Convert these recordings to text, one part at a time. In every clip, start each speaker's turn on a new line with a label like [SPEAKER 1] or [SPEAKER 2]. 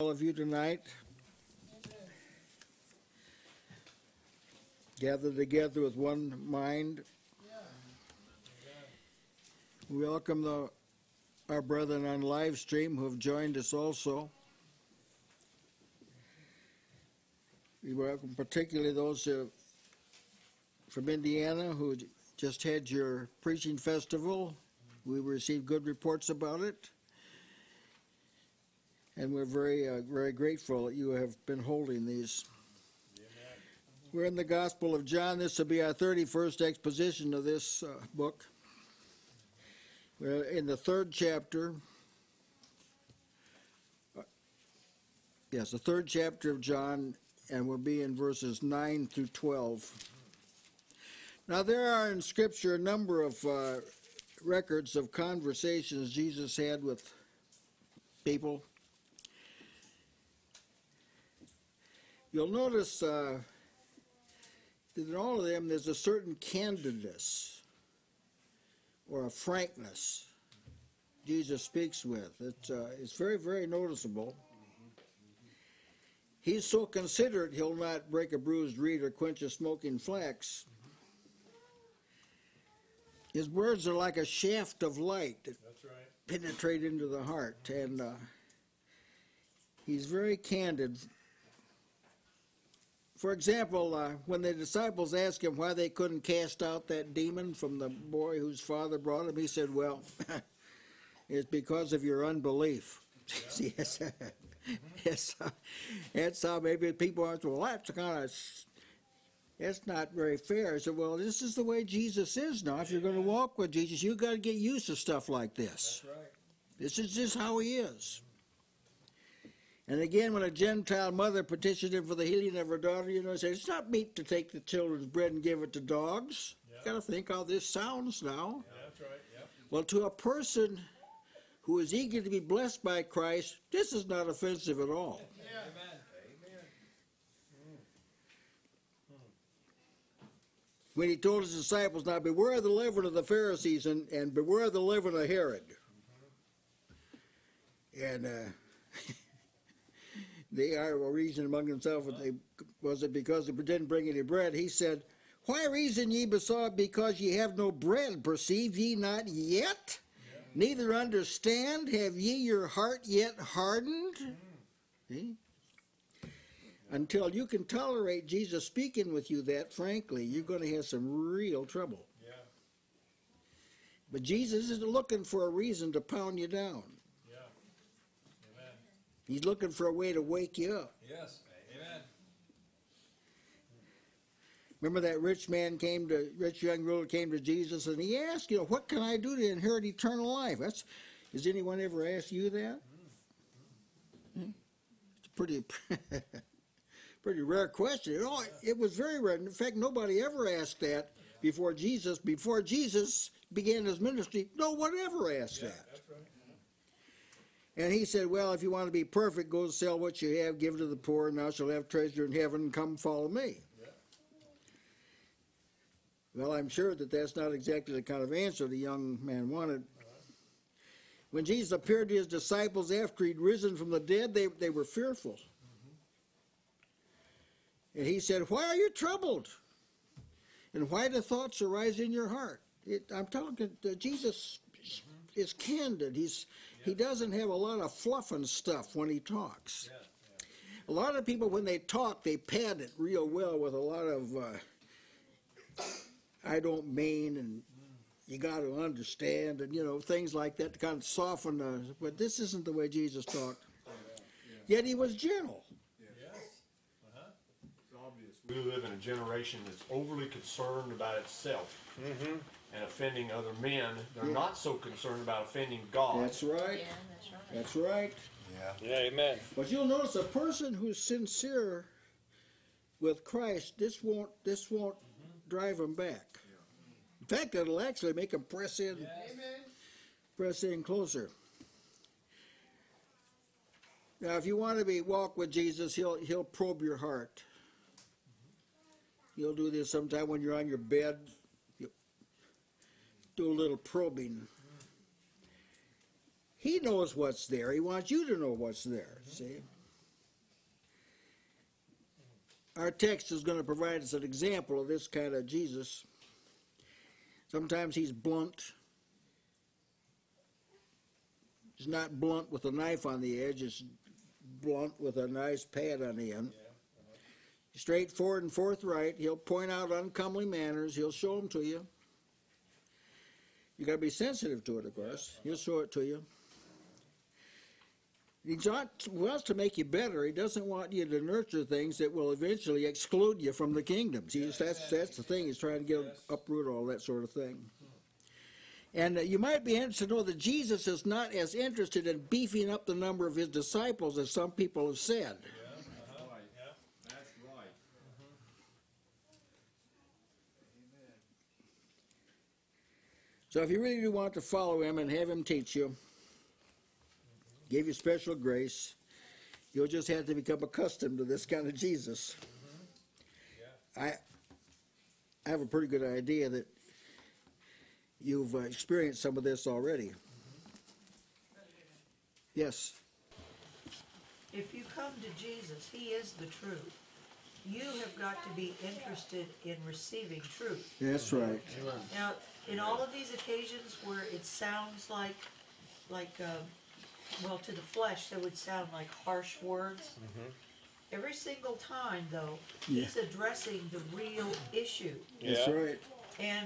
[SPEAKER 1] All of you tonight gathered together with one mind. We welcome our brethren on live stream who have joined us also. We welcome particularly those from Indiana who just had your preaching festival. We received good reports about it. And we're very grateful that you have been holding these. Amen. We're in the Gospel of John. This will be our 31st exposition of this book. We're in the third chapter. Yes, the third chapter of John, and we'll be in verses 9 through 12. Now, there are in Scripture a number of records of conversations Jesus had with people. You'll notice that in all of them there's a certain candidness or a frankness Jesus speaks with. It's very, very noticeable. He's so considerate he'll not break a bruised reed or quench a smoking flax. His words are like a shaft of light that penetrate into the heart, and he's very candid. For example, when the disciples asked him why they couldn't cast out that demon from the boy whose father brought him, he said, well, it's because of your unbelief. Yeah. Yes, that's how maybe people are, well, that's not very fair. I said, well, this is the way Jesus is now. If you're going to walk with Jesus, you've got to get used to stuff like this. That's right. This is just how he is. And again, when a Gentile mother petitioned him for the healing of her daughter, he said, it's not meet to take the children's bread and give it to dogs. Yep. You've got to think how this sounds now.
[SPEAKER 2] Yeah, that's right. Yep.
[SPEAKER 1] Well, to a person who is eager to be blessed by Christ, this is not offensive at all.
[SPEAKER 2] Yeah. Amen.
[SPEAKER 1] When he told his disciples, now beware of the leaven of the Pharisees and beware of the leaven of Herod. And they are reasoning among themselves, was it because they didn't bring any bread? He said, why reason ye besought because ye have no bread? Perceive ye not yet? Yeah. Neither understand? Have ye your heart yet hardened? See? Until you can tolerate Jesus speaking with you that frankly, you're going to have some real trouble.
[SPEAKER 2] Yeah.
[SPEAKER 1] But Jesus isn't looking for a reason to pound you down.
[SPEAKER 2] Yeah. Amen.
[SPEAKER 1] He's looking for a way to wake you up.
[SPEAKER 2] Yes. Amen.
[SPEAKER 1] Remember that rich young ruler came to Jesus and he asked, what can I do to inherit eternal life? Has anyone ever asked you that? It's pretty pretty rare question. It was very rare. In fact, nobody ever asked that before Jesus. Before Jesus began his ministry, no one ever asked that.
[SPEAKER 2] That's right.
[SPEAKER 1] And he said, well, if you want to be perfect, go sell what you have, give it to the poor, and thou shalt have treasure in heaven, and come follow me.
[SPEAKER 2] Yeah.
[SPEAKER 1] Well, I'm sure that that's not exactly the kind of answer the young man wanted. When Jesus appeared to his disciples after he'd risen from the dead, they were fearful. And he said, why are you troubled? And why do thoughts arise in your heart? I'm talking, Jesus is candid. He doesn't have a lot of fluff and stuff when he talks.
[SPEAKER 2] Yeah.
[SPEAKER 1] A lot of people, when they talk, they pad it real well with a lot of, I don't mean, and you got to understand, and, things like that to kind of soften, but this isn't the way Jesus talked. Yet he was gentle.
[SPEAKER 3] We live in a generation that's overly concerned about itself and offending other men. They're not so concerned about offending God.
[SPEAKER 1] That's right.
[SPEAKER 4] Yeah, that's right.
[SPEAKER 1] That's right.
[SPEAKER 2] Yeah. Yeah. Amen.
[SPEAKER 1] But you'll notice a person who's sincere with Christ, this won't drive him back. In fact, it'll actually make him press in.
[SPEAKER 2] Yes.
[SPEAKER 1] Press in closer. Now, if you want to walk with Jesus, he'll probe your heart. You'll do this sometime when you're on your bed. You'll do a little probing. He knows what's there. He wants you to know what's there, see? our text is going to provide us an example of this kind of Jesus. Sometimes he's blunt. He's not blunt with a knife on the edge. It's blunt with a nice pad on the end. Straightforward and forthright. He'll point out uncomely manners. He'll show them to you. You got to be sensitive to it, of course. He'll show it to you. He wants to make you better. He doesn't want you to nurture things that will eventually exclude you from the kingdom. See, that's the thing. He's trying to get uproot all that sort of thing. And you might be interested to know that Jesus is not as interested in beefing up the number of his disciples as some people have said.
[SPEAKER 4] That's right.
[SPEAKER 1] So if you really do want to follow him and have him teach you, give you special grace, you'll just have to become accustomed to this kind of Jesus. I have a pretty good idea that you've experienced some of this already. Yes.
[SPEAKER 5] If you come to Jesus, he is the truth. You have got to be interested in receiving truth.
[SPEAKER 1] That's right.
[SPEAKER 5] Now, in all of these occasions where it sounds like well, to the flesh, that would sound like harsh words. Every single time, though, he's addressing the real issue.
[SPEAKER 1] That's right.
[SPEAKER 5] And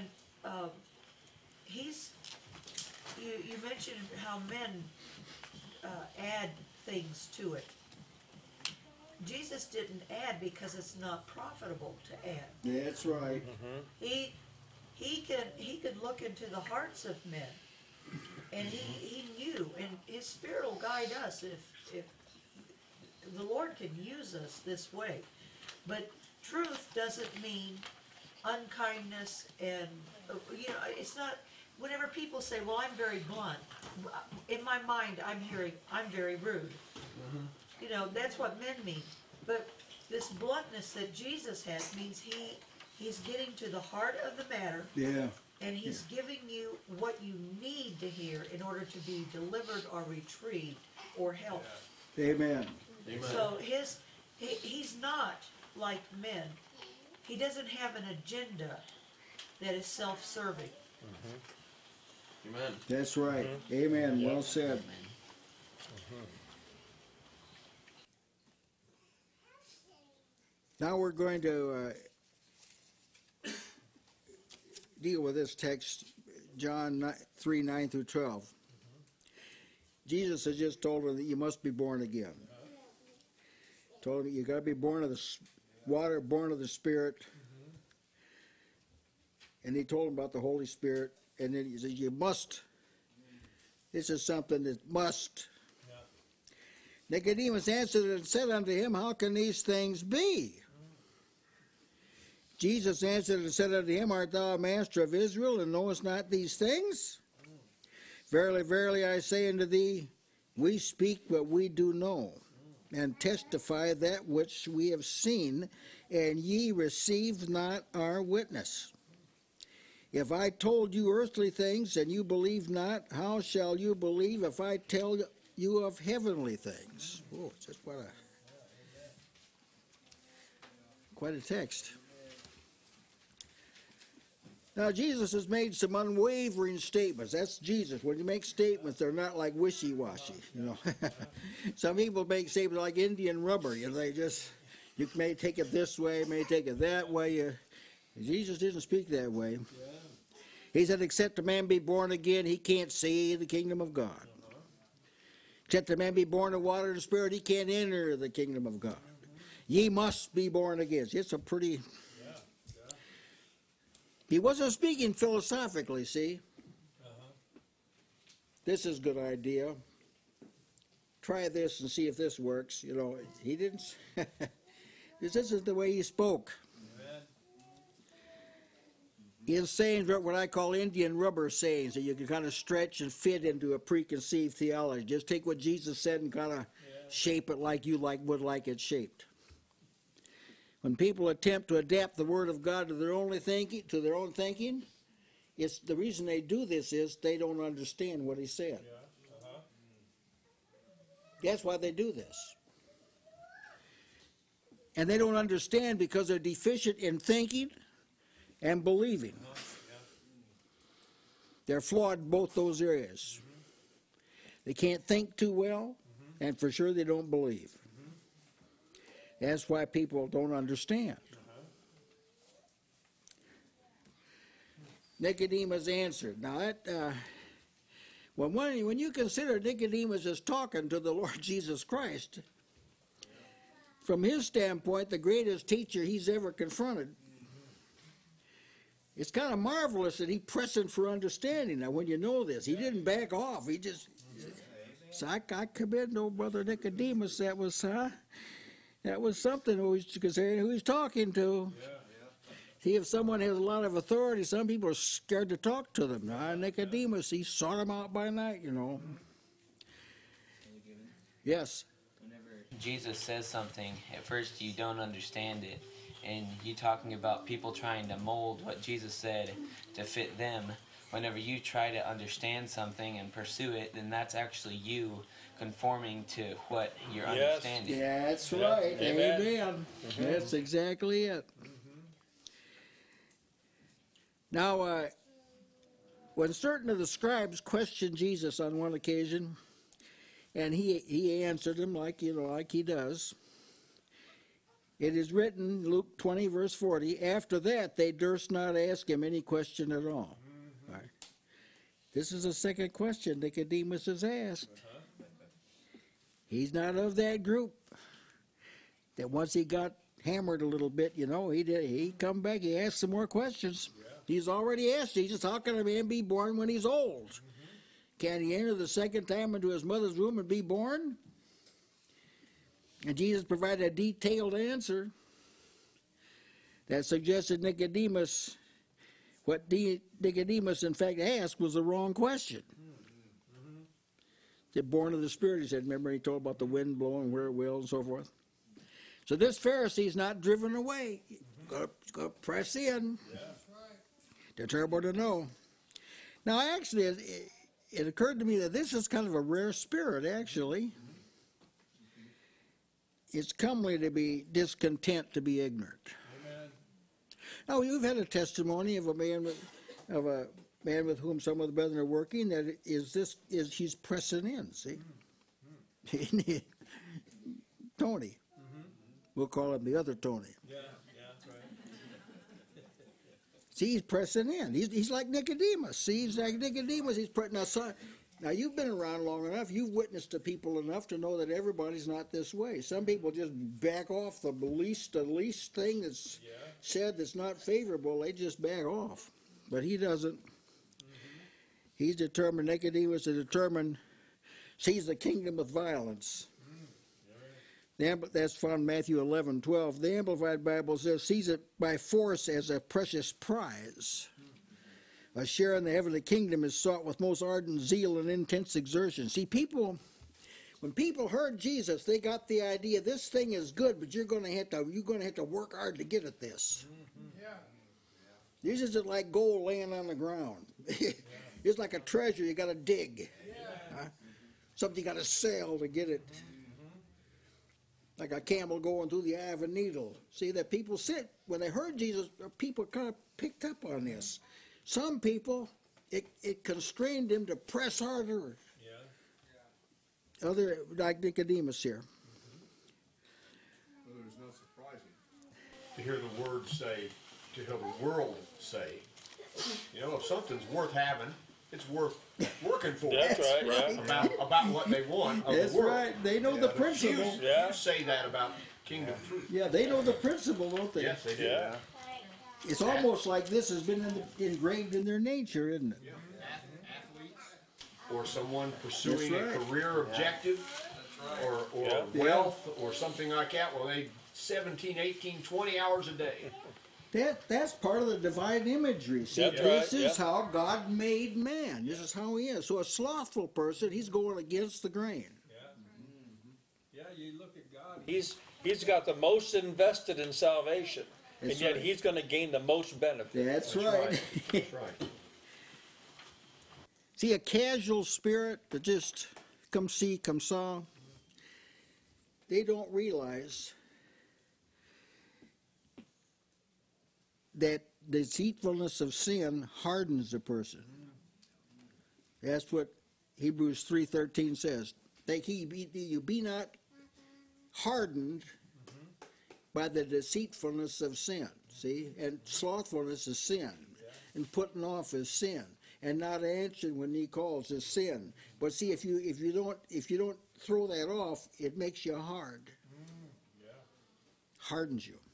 [SPEAKER 5] you mentioned how men add things to it. Jesus didn't add because it's not profitable to add.
[SPEAKER 1] That's right.
[SPEAKER 5] He could look into the hearts of men, and he knew, and his Spirit will guide us if the Lord can use us this way. But truth doesn't mean unkindness, and it's not. Whenever people say, "Well, I'm very blunt," in my mind, I'm hearing, "I'm very rude." That's what men mean. But this bluntness that Jesus has means he's getting to the heart of the matter.
[SPEAKER 1] Yeah.
[SPEAKER 5] And he's giving you what you need to hear in order to be delivered or retrieved or helped.
[SPEAKER 1] Amen.
[SPEAKER 5] So he's not like men. He doesn't have an agenda that is self-serving.
[SPEAKER 3] Amen.
[SPEAKER 1] That's right. Amen. Well said. Now we're going to deal with this text, John 3, 9 through 12. Jesus has just told him that you must be born again. Told him you got to be born of the water, born of the Spirit. And he told him about the Holy Spirit. And then he says, you must. This is something that must. Nicodemus answered and said unto him, how can these things be? Jesus answered and said unto him, art thou a master of Israel, and knowest not these things? Verily, verily, I say unto thee, we speak what we do know, and testify that which we have seen, and ye receive not our witness. If I told you earthly things, and you believe not, how shall you believe if I tell you of heavenly things? Oh, just quite a text. Now, Jesus has made some unwavering statements. That's Jesus. When you make statements, they're not like wishy-washy, Some people make statements like Indian rubber. They just, you may take it this way, may take it that way. Jesus didn't speak that way. He said, except a man be born again, he can't see the kingdom of God. Except a man be born of water and spirit, he can't enter the kingdom of God. Ye must be born again. It's a pretty... He wasn't speaking philosophically, see? This is a good idea. Try this and see if this works. He didn't... This is the way he spoke. His sayings are what I call Indian rubber sayings that you can kind of stretch and fit into a preconceived theology. Just take what Jesus said and kind of shape it like you would like it shaped. When people attempt to adapt the Word of God to their own thinking, it's the reason they do this is they don't understand what He said. That's why they do this. And they don't understand because they're deficient in thinking and believing. They're flawed in both those areas. They can't think too well, and for sure they don't believe. That's why people don't understand. Nicodemus answered. Now, that, when you consider Nicodemus is talking to the Lord Jesus Christ, from his standpoint, the greatest teacher he's ever confronted, it's kind of marvelous that he pressing for understanding. Now, when you know this, he didn't back off. He just, so I commend no brother Nicodemus. That was something who he's talking to. See, if someone has a lot of authority, some people are scared to talk to them. Now, Nicodemus, he sought him out by night, you know. Yes.
[SPEAKER 6] Jesus says something, at first you don't understand it, and you talking about people trying to mold what Jesus said to fit them. Whenever you try to understand something and pursue it, then that's actually you conforming to what you're understanding.
[SPEAKER 1] Yeah, that's right.
[SPEAKER 2] Amen.
[SPEAKER 1] Amen. That's exactly it. Now, when certain of the scribes questioned Jesus on one occasion, and he answered them like he does. It is written, Luke 20, verse 40, after that they durst not ask him any question at all. Right. This is the second question Nicodemus is asked. He's not of that group that once he got hammered a little bit, he come back, he asked some more questions. He's already asked Jesus, how can a man be born when he's old? Can he enter the second time into his mother's womb and be born? And Jesus provided a detailed answer that suggested Nicodemus, what Nicodemus in fact asked was the wrong question. They're born of the Spirit, he said. Remember he told about the wind blowing where it will and so forth. So this Pharisee's not driven away. Got to press in.
[SPEAKER 2] Yeah.
[SPEAKER 1] They're terrible to know. Now actually, it occurred to me that this is kind of a rare spirit, actually. It's comely to be discontent, to be ignorant.
[SPEAKER 2] Amen.
[SPEAKER 1] Now, you've had a testimony of a man with whom some of the brethren are working that he's pressing in, see? Tony. We'll call him the other Tony.
[SPEAKER 2] Yeah, that's right.
[SPEAKER 1] See, he's pressing in. He's like Nicodemus. See, he's like Nicodemus. He's now, you've been around long enough. You've witnessed to people enough to know that everybody's not this way. Some people just back off the least thing that's said that's not favorable. They just back off. But he doesn't. He's determined. Nicodemus is determined. Sees the kingdom with violence. That's found in Matthew 11:12. The Amplified Bible says, sees it by force as a precious prize. A share in the heavenly kingdom is sought with most ardent zeal and intense exertion. See, when people heard Jesus, they got the idea this thing is good, but you're going to have to work hard to get at this. This isn't like gold laying on the ground. It's like a treasure you got to dig. Something you got to sail to get it. Like a camel going through the eye of a needle. See, that people when they heard Jesus, people kind of picked up on this. Some people, it constrained them to press harder.
[SPEAKER 2] Yeah.
[SPEAKER 1] Other, like Nicodemus here.
[SPEAKER 4] Well, it's not surprising.
[SPEAKER 3] To hear the word say, to hear the world say, if something's worth having, it's worth working for.
[SPEAKER 2] That's right. Yeah.
[SPEAKER 3] About what they want of
[SPEAKER 1] That's
[SPEAKER 3] the world.
[SPEAKER 1] right. They know the principle.
[SPEAKER 3] You say that about kingdom truth.
[SPEAKER 1] Yeah, they know the principle, don't they?
[SPEAKER 3] Yes, they do.
[SPEAKER 2] Yeah.
[SPEAKER 1] It's almost like this has been engraved in their nature, isn't it?
[SPEAKER 4] Athletes.
[SPEAKER 3] Or someone pursuing
[SPEAKER 1] That's
[SPEAKER 3] a
[SPEAKER 1] right.
[SPEAKER 3] career objective, or wealth, or something like that. Well, they 17, 18, 20 hours a day.
[SPEAKER 1] That's part of the divine imagery. See,
[SPEAKER 2] That's
[SPEAKER 1] this
[SPEAKER 2] right,
[SPEAKER 1] is how God made man. This is how he is. So a slothful person, he's going against the grain.
[SPEAKER 2] Yeah, you look at God. He's got the most invested in salvation,
[SPEAKER 1] That's
[SPEAKER 2] and yet
[SPEAKER 1] right.
[SPEAKER 2] he's going to gain the most benefit.
[SPEAKER 1] That's
[SPEAKER 3] That's
[SPEAKER 1] right.
[SPEAKER 3] right. That's right.
[SPEAKER 1] See, a casual spirit that just come see, come saw, they don't realize that deceitfulness of sin hardens a person. That's what Hebrews 3:13 says. Take heed you be not hardened by the deceitfulness of sin. See, and slothfulness is sin, and putting off is sin, and not answering when He calls is sin. But see, if you don't throw that off, it makes you hard. Hardens you.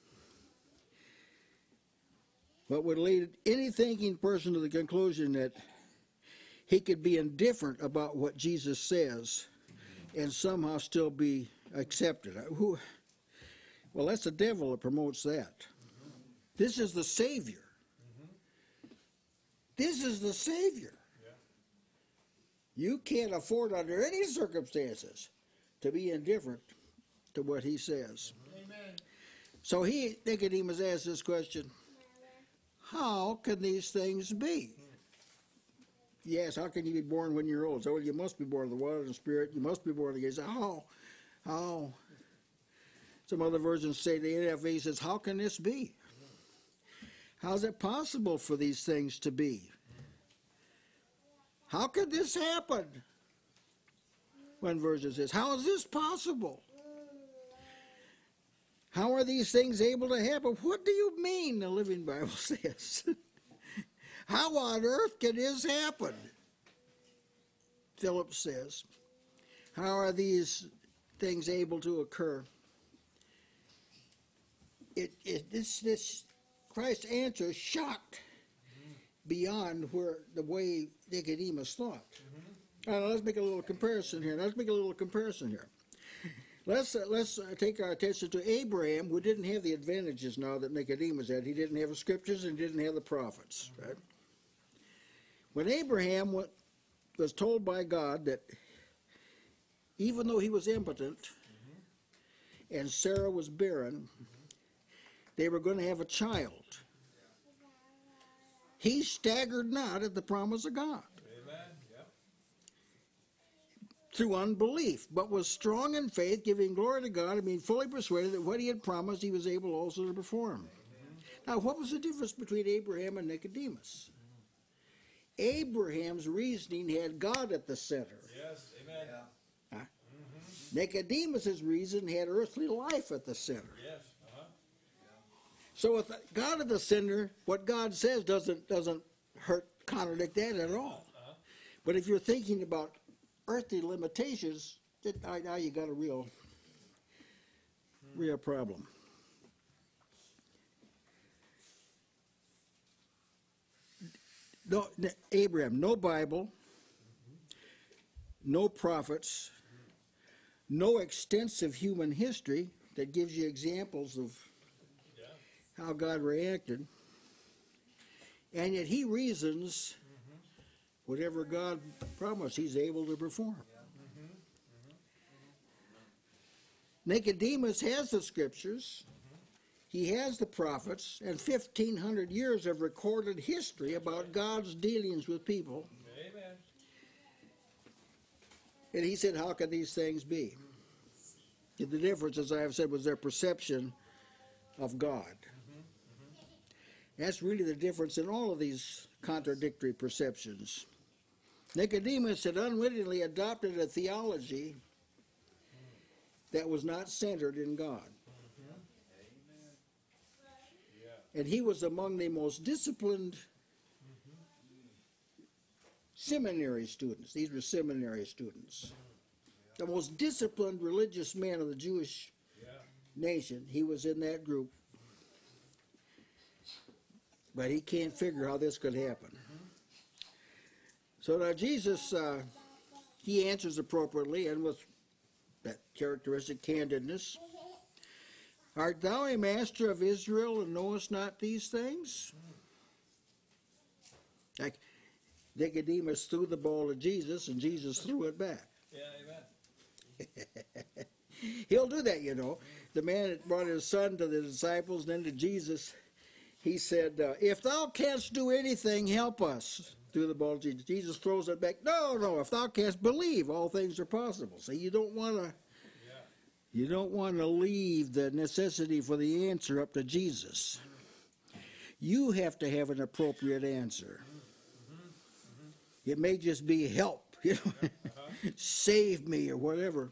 [SPEAKER 1] What would lead any thinking person to the conclusion that he could be indifferent about what Jesus says and somehow still be accepted. Well, that's the devil that promotes that. This is the Savior. This is the Savior. You can't afford under any circumstances to be indifferent to what He says.
[SPEAKER 4] Amen.
[SPEAKER 1] So Nicodemus asked this question, how can these things be? Yes, how can you be born when you're old? So, well, you must be born of the water and the Spirit. You must be born again. So how? Some other versions say, the NFV says, how can this be? How is it possible for these things to be? How could this happen? One version says, how is this possible? How are these things able to happen? What do you mean, the Living Bible says? How on earth can this happen? Philip says, how are these things able to occur? This Christ's answer shocked beyond the way Nicodemus thought. All right, let's make a little comparison here. Let's take our attention to Abraham, who didn't have the advantages now that Nicodemus had. He didn't have the scriptures and didn't have the prophets. Right? When Abraham was told by God that even though he was impotent and Sarah was barren, they were going to have a child, he staggered not at the promise of God. Through unbelief, but was strong in faith, giving glory to God, and being fully persuaded that what He had promised He was able also to perform. Now, what was the difference between Abraham and Nicodemus? Abraham's reasoning had God at the center.
[SPEAKER 2] Yes, amen.
[SPEAKER 1] Huh? Nicodemus's reason had earthly life at the center.
[SPEAKER 2] Yes.
[SPEAKER 1] So with God at the center, what God says doesn't contradict that at all. But if you're thinking about earthly limitations, now you got a real problem. No, Abraham, no Bible, no prophets, no extensive human history that gives you examples of how God reacted, and yet he reasons whatever God promised, He's able to perform. Nicodemus has the scriptures, he has the prophets, and 1,500 years of recorded history about God's dealings with people.
[SPEAKER 2] Amen.
[SPEAKER 1] And he said, how can these things be? The difference, as I have said, was their perception of God. That's really the difference in all of these contradictory perceptions. Nicodemus had unwittingly adopted a theology that was not centered in God. And he was among the most disciplined seminary students. These were seminary students. The most disciplined religious man of the Jewish nation. He was in that group. But he can't figure how this could happen. So now Jesus, he answers appropriately and with that characteristic candidness. Art thou a master of Israel and knowest not these things? Like Nicodemus threw the ball at Jesus and Jesus threw it back.
[SPEAKER 2] Yeah, amen.
[SPEAKER 1] He'll do that, you know. The man that brought his son to the disciples and then to Jesus, he said, if thou canst do anything, help us. Threw the ball to Jesus. Jesus throws it back. No, if thou canst believe, all things are possible. So you don't want to leave the necessity for the answer up to Jesus. you have to have an appropriate answer. It may just be help, you know, save me or whatever.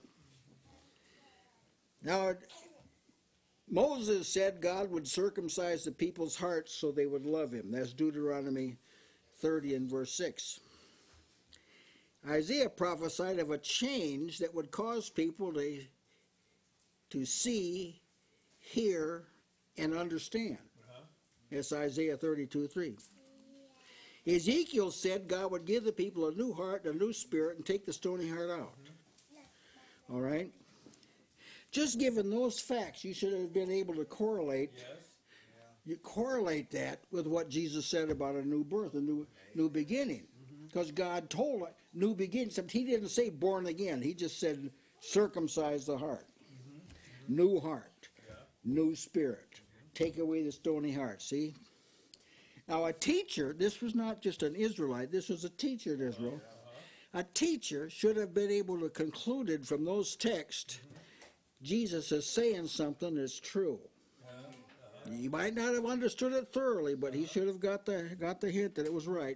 [SPEAKER 1] Now, Moses said God would circumcise the people's hearts so they would love him. That's Deuteronomy 30 and verse 6. Isaiah prophesied of a change that would cause people to see, hear, and understand. That's Isaiah 32:3. Ezekiel said God would give the people a new heart, a new spirit, and take the stony heart out. All right? Just given those facts, you should have been able to correlate.
[SPEAKER 2] Yes.
[SPEAKER 1] You correlate that with what Jesus said about a new birth, a new beginning. Because God told it, new beginning, except he didn't say born again. He just said circumcise the heart. New heart. New spirit. Take away the stony heart. See? Now a teacher, this was not just an Israelite, this was a teacher in Israel. A teacher should have been able to conclude from those texts, Jesus is saying something that's true. He might not have understood it thoroughly, but he should have got the hint that it was right.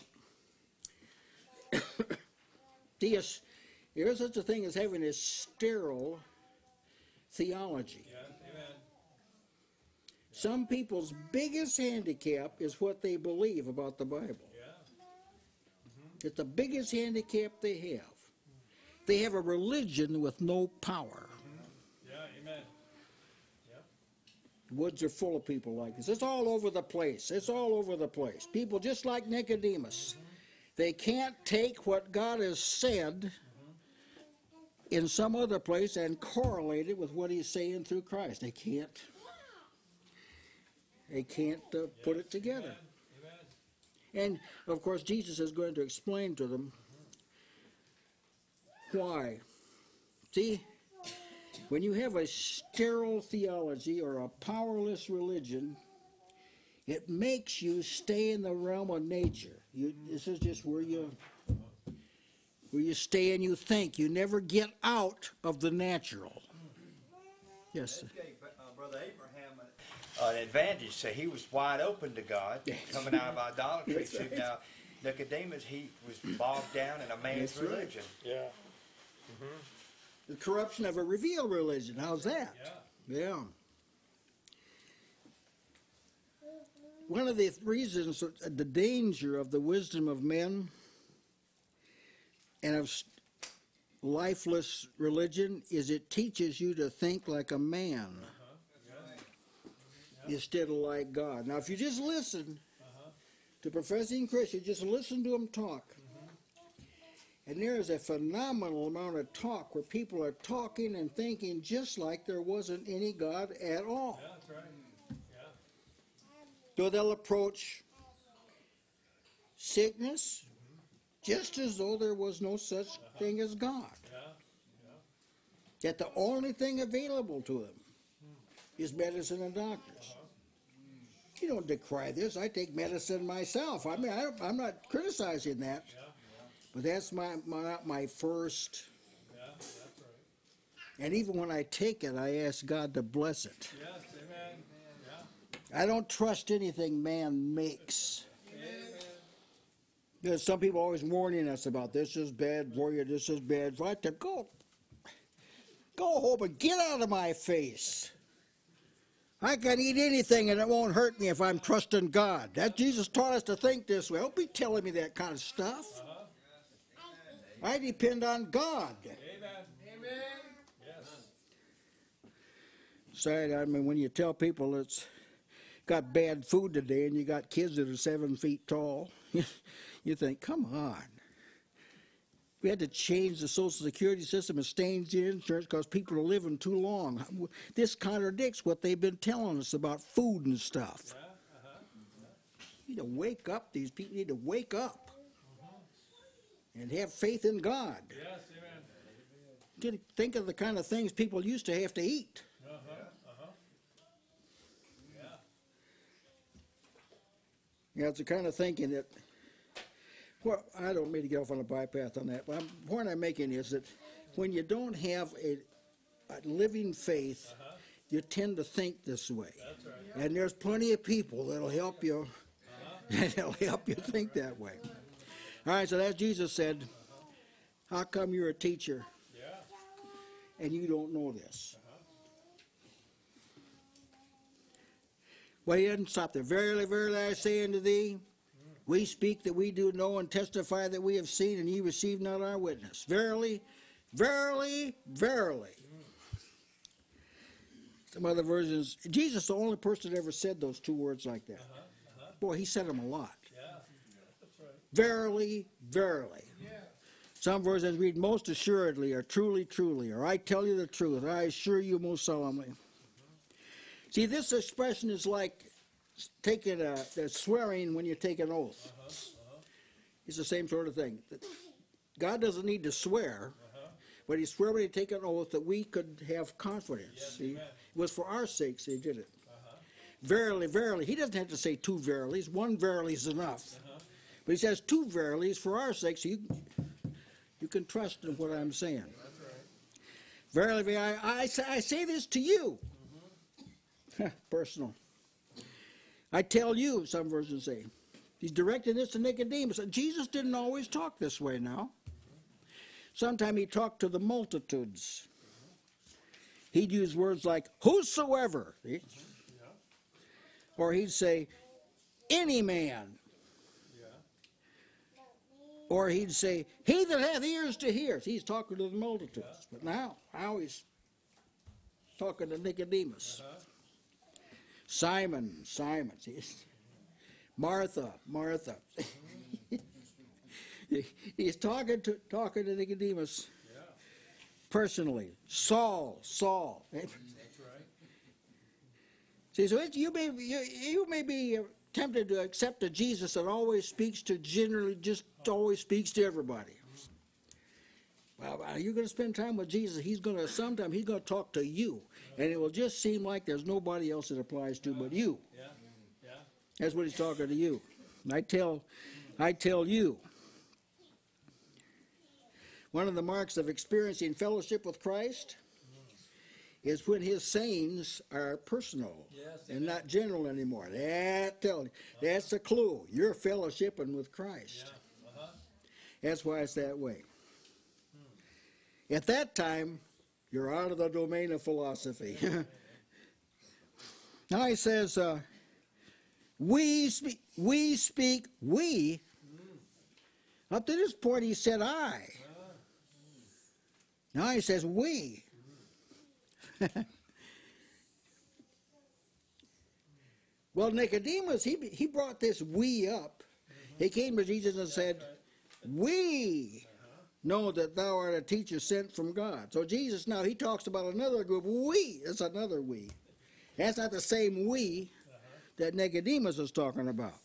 [SPEAKER 1] There is such a thing as having a sterile theology.
[SPEAKER 2] Yes. Amen.
[SPEAKER 1] Some people's biggest handicap is what they believe about the Bible.
[SPEAKER 2] Yeah.
[SPEAKER 1] It's the biggest handicap they have. They have a religion with no power.
[SPEAKER 2] Yeah. Amen.
[SPEAKER 1] The woods are full of people like this. It's all over the place. It's all over the place. People just like Nicodemus. They can't take what God has said in some other place and correlate it with what he's saying through Christ. They can't. They can't put it together.
[SPEAKER 2] Amen.
[SPEAKER 1] And, of course, Jesus is going to explain to them why. See, when you have a sterile theology or a powerless religion, it makes you stay in the realm of nature. This is just where you stay and you think. You never get out of the natural. Yes, sir.
[SPEAKER 7] Brother Abraham an advantage. So he was wide open to God, coming out of idolatry.
[SPEAKER 1] That's
[SPEAKER 7] So
[SPEAKER 1] right.
[SPEAKER 7] now Nicodemus, he was bogged down in a man's
[SPEAKER 1] That's right.
[SPEAKER 7] religion.
[SPEAKER 2] Yeah.
[SPEAKER 1] The corruption of a revealed religion. How's that? Yeah. One of the reasons, the danger of the wisdom of men and of lifeless religion is it teaches you to think like a man instead of like God. Now, if you just listen to professing Christians, just listen to them talk. And there is a phenomenal amount of talk where people are talking and thinking just like there wasn't any God at all.
[SPEAKER 2] Yeah, that's right.
[SPEAKER 1] So they'll approach sickness just as though there was no such thing as God. That the only thing available to them is medicine and doctors. You don't decry this. I take medicine myself. I mean, I'm not criticizing that. But that's my first.
[SPEAKER 2] That's right.
[SPEAKER 1] And even when I take it, I ask God to bless it.
[SPEAKER 2] Yes, amen.
[SPEAKER 1] I don't trust anything man makes. There's some people always warning us about this is bad for you, this is bad for you. Go home and get out of my face. I can eat anything and it won't hurt me if I'm trusting God. That Jesus taught us to think this way. Don't be telling me that kind of stuff. I depend on God.
[SPEAKER 2] Amen. Yes.
[SPEAKER 1] Sad, I mean, when you tell people it's got bad food today and you got kids that are 7 feet tall, you think, come on. We had to change the Social Security system and change the insurance because people are living too long. This contradicts what they've been telling us about food and stuff. You need to wake up. These people need to wake up and have faith in God.
[SPEAKER 2] Yes, amen.
[SPEAKER 1] Think of the kind of things people used to have to eat. Yeah, it's the kind of thinking that, well, I don't mean to get off on a bypath on that, but the point I'm making is that when you don't have a living faith, you tend to think this way.
[SPEAKER 2] That's right.
[SPEAKER 1] And there's plenty of people that'll help you It'll help you think that way. All right, so as Jesus said, how come you're a teacher and you don't know this? Well, he doesn't stop there. Verily, verily, I say unto thee, we speak that we do know and testify that we have seen, and ye receive not our witness. Verily, verily, verily. Some other versions, Jesus is the only person that ever said those two words like that. Boy, he said them a lot. Verily, verily. Some versions read most assuredly, or truly, truly, or I tell you the truth, or I assure you most solemnly. See, this expression is like taking the swearing when you take an oath. It's the same sort of thing. God doesn't need to swear, but he swore when he take an oath that we could have confidence. See, it was for our sakes he did it. Verily, verily. He doesn't have to say two verilies. One verily is enough. But he says two verilies for our sakes, so you can trust in what I'm saying. Verily, verily, I say this to you. Personal. I tell you, some versions say. He's directing this to Nicodemus. Jesus didn't always talk this way now. Sometimes he talked to the multitudes. He'd use words like, whosoever. Or he'd say, any man. Or he'd say, he that hath ears to hear. He's talking to the multitudes. But now he's talking to Nicodemus. Simon, Simon. Martha, Martha. He's talking to Nicodemus personally. Saul, Saul. That's
[SPEAKER 2] right.
[SPEAKER 1] See, so you may be tempted to accept a Jesus that always speaks to always speaks to everybody. Well, you're going to spend time with Jesus. Sometime he's going to talk to you, and it will just seem like there's nobody else it applies to but you. That's what he's talking to you. I tell you. One of the marks of experiencing fellowship with Christ is when his sayings are personal and not general anymore. That's a clue. You're fellowshipping with Christ. That's why it's that way. At that time, you're out of the domain of philosophy. Now he says, we speak. Up to this point he said I. Now he says we. Well, Nicodemus, he brought this we up. He came to Jesus and said, we know that thou art a teacher sent from God. So Jesus now, he talks about another group. We, it's another we. That's not the same we that Nicodemus is talking about.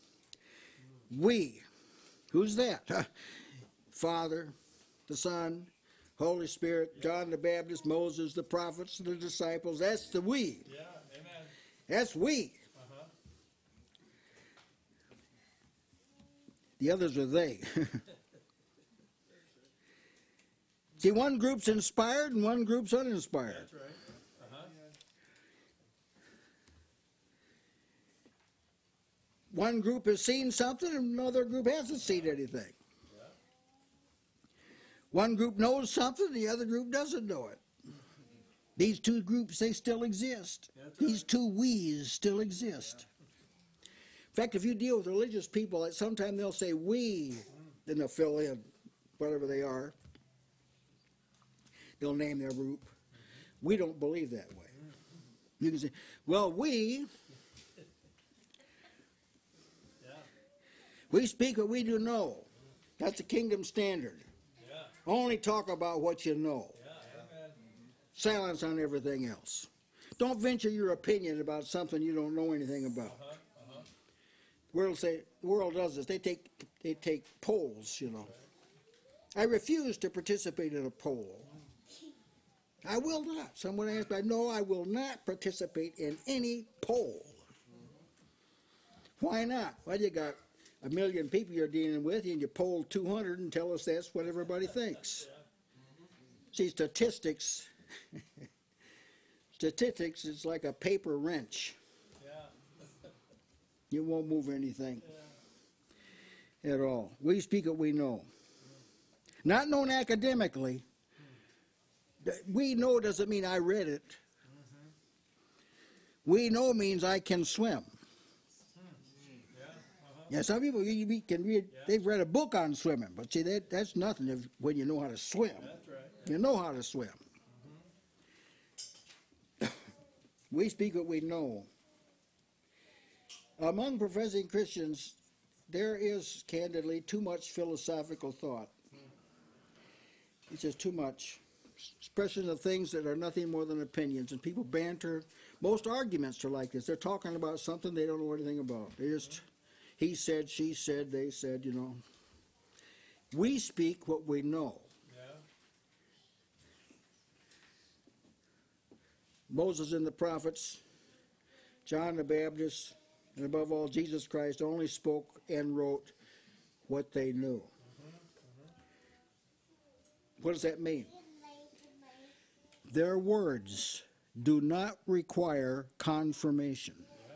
[SPEAKER 1] We. Who's that? Father, the Son, Holy Spirit, John the Baptist, Moses, the prophets, the disciples. That's the we.
[SPEAKER 2] Yeah, amen.
[SPEAKER 1] That's we. The others are they. See, one group's inspired and one group's uninspired.
[SPEAKER 2] That's right.
[SPEAKER 1] One group has seen something and another group hasn't seen anything. One group knows something, the other group doesn't know it. These two groups, they still exist. These two we's still exist. In fact, if you deal with religious people, sometimes they'll say we, then they'll fill in whatever they are. They'll name their group. We don't believe that way. You can say, well, we speak what we do know. That's the kingdom standard. Only talk about what you know. Silence on everything else. Don't venture your opinion about something you don't know anything about. The world does this. They take polls, you know. I refuse to participate in a poll. I will not. Someone asked me, no, I will not participate in any poll. Why not? Well, you got 1 million people you're dealing with, and you poll 200 and tell us that's what everybody thinks. See, statistics is like a paper wrench. You won't move anything at all. We speak what we know. Not known academically. We know doesn't mean I read it. We know means I can swim. Yeah, some people you can read. They've read a book on swimming, but see that's nothing when you know how to swim.
[SPEAKER 2] That's right.
[SPEAKER 1] You know how to swim. We speak what we know. Among professing Christians, there is candidly too much philosophical thought. It's just too much. Expression of things that are nothing more than opinions, and people banter. Most arguments are like this. They're talking about something they don't know anything about. They just, he said, she said, they said, you know. We speak what we know.
[SPEAKER 2] Yeah.
[SPEAKER 1] Moses and the prophets, John the Baptist, and above all Jesus Christ only spoke and wrote what they knew. What does that mean? Their words do not require confirmation.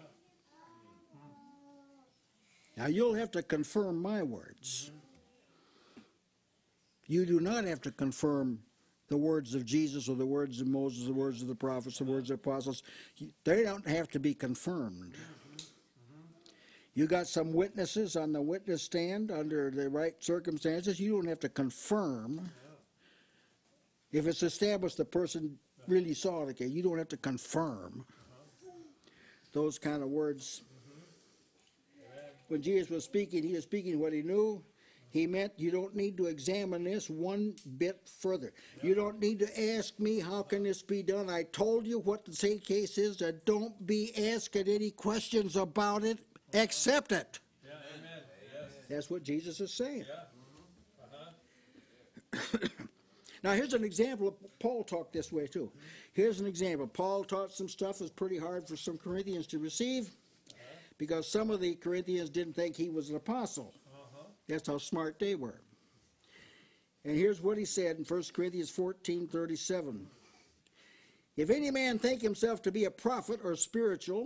[SPEAKER 1] Now you'll have to confirm my words. You do not have to confirm the words of Jesus or the words of Moses, the words of the prophets, the words of the apostles. They don't have to be confirmed. You got some witnesses on the witness stand under the right circumstances. You don't have to confirm. If it's established the person really saw it, okay, you don't have to confirm those kind of words. When Jesus was speaking, he was speaking what he knew. He meant you don't need to examine this one bit further. You don't need to ask me, how can this be done? I told you what the same case is. That don't be asking any questions about it. Accept it.
[SPEAKER 2] Yeah, amen. Yes.
[SPEAKER 1] That's what Jesus is saying.
[SPEAKER 2] Yeah.
[SPEAKER 1] Now, here's an example of Paul talked this way, too. Here's an example. Paul taught some stuff that's pretty hard for some Corinthians to receive because some of the Corinthians didn't think he was an apostle. That's how smart they were. And here's what he said in 1 Corinthians 14:37. If any man think himself to be a prophet or spiritual,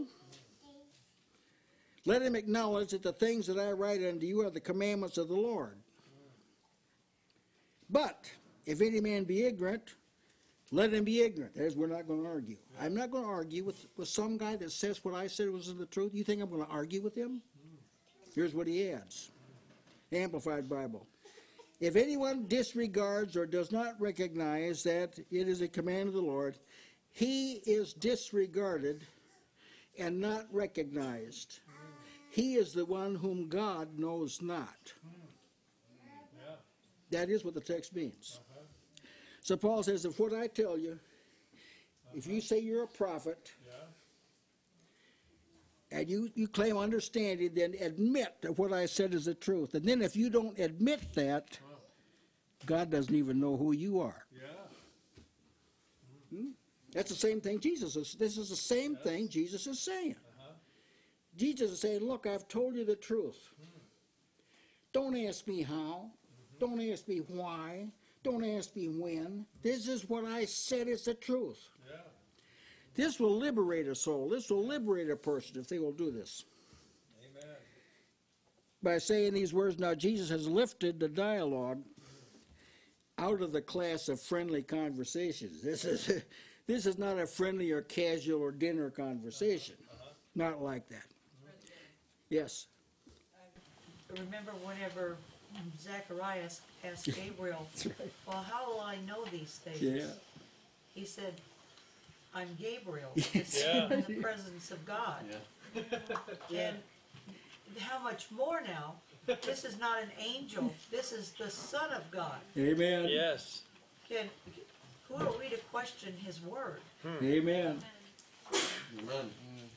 [SPEAKER 1] let him acknowledge that the things that I write unto you are the commandments of the Lord. But if any man be ignorant, let him be ignorant. As we're not going to argue. I'm not going to argue with some guy that says what I said was the truth. You think I'm going to argue with him? Here's what he adds. Amplified Bible. If anyone disregards or does not recognize that it is a command of the Lord, he is disregarded and not recognized. He is the one whom God knows not. That is what the text means. So Paul says, if what I tell you, if you say you're a prophet, and you claim understanding, then admit that what I said is the truth. And then if you don't admit that, God doesn't even know who you are. That's the same thing Jesus is. This is the same thing Jesus is saying. Jesus is saying, look, I've told you the truth. Don't ask me how. Don't ask me why. Don't ask me when. This is what I said is the truth. This will liberate a soul. This will liberate a person if they will do this.
[SPEAKER 2] Amen.
[SPEAKER 1] By saying these words, now Jesus has lifted the dialogue out of the class of friendly conversations. This is not a friendly or casual or dinner conversation. Not like that. Yes.
[SPEAKER 5] Remember whenever Zacharias asked Gabriel, well, how will I know these things?
[SPEAKER 1] Yeah.
[SPEAKER 5] He said, I'm Gabriel. It's in the presence of God. And how much more now? This is not an angel. This is the Son of God.
[SPEAKER 1] Amen.
[SPEAKER 2] Yes.
[SPEAKER 5] Who are we to question his word?
[SPEAKER 1] Amen.
[SPEAKER 8] Amen.